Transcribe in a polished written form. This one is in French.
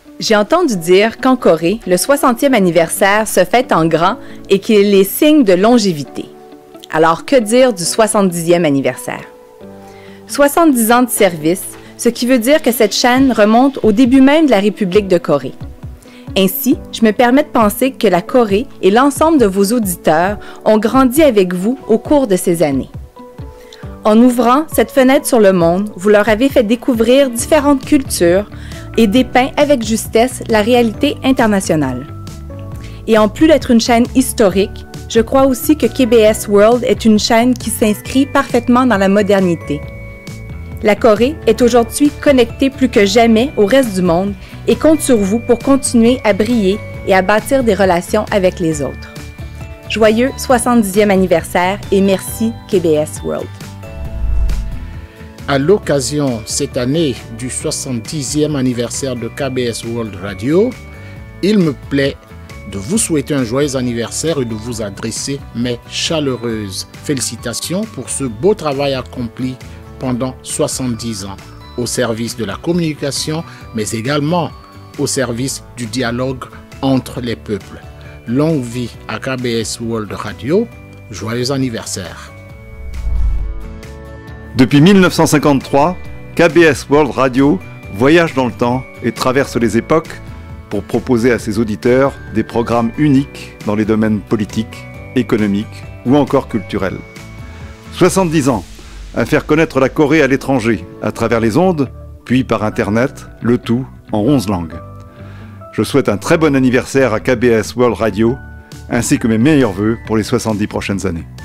J'ai entendu dire qu'en Corée, le 60e anniversaire se fête en grand et qu'il est signe de longévité. Alors, que dire du 70e anniversaire? 70 ans de service, ce qui veut dire que cette chaîne remonte au début même de la République de Corée. Ainsi, je me permets de penser que la Corée et l'ensemble de vos auditeurs ont grandi avec vous au cours de ces années. En ouvrant cette fenêtre sur le monde, vous leur avez fait découvrir différentes cultures et dépeint avec justesse la réalité internationale. Et en plus d'être une chaîne historique, je crois aussi que KBS World est une chaîne qui s'inscrit parfaitement dans la modernité. La Corée est aujourd'hui connectée plus que jamais au reste du monde et compte sur vous pour continuer à briller et à bâtir des relations avec les autres. Joyeux 70e anniversaire et merci KBS World. À l'occasion cette année du 70e anniversaire de KBS World Radio, il me plaît de vous souhaiter un joyeux anniversaire et de vous adresser mes chaleureuses félicitations pour ce beau travail accompli pendant 70 ans au service de la communication, mais également au service du dialogue entre les peuples. Longue vie à KBS World Radio, joyeux anniversaire. Depuis 1953, KBS World Radio voyage dans le temps et traverse les époques pour proposer à ses auditeurs des programmes uniques dans les domaines politiques, économiques ou encore culturels. 70 ans à faire connaître la Corée à l'étranger à travers les ondes, puis par Internet, le tout en 11 langues. Je souhaite un très bon anniversaire à KBS World Radio, ainsi que mes meilleurs vœux pour les 70 prochaines années.